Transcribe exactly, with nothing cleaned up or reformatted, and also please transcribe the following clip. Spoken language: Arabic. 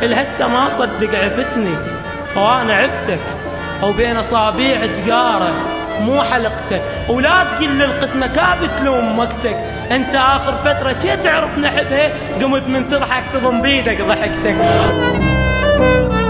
الهسه ما صدق عفتني وانا عفتك، وبين اصابيع جقاره مو حلقته، ولا تقل للقسمه كاب تلوم وقتك. انت اخر فتره شي تعرف نحبها، قمت من تضحك تضم بيدك ضحكتك.